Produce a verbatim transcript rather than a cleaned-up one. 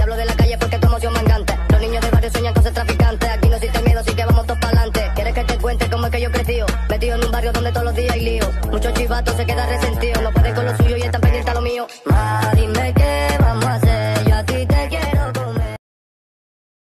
hablo de la calle porque tu emoción me encanta. Los niños del barrio sueñan con ser traficantes. Aquí no existe miedo, así que vamos todos para adelante. ¿Quieres que te cuente cómo es que yo crecí? Metido en un barrio donde todos los días hay lío. Muchos chivatos se quedan resentidos. No pueden con lo suyo y están pendientes a lo mío.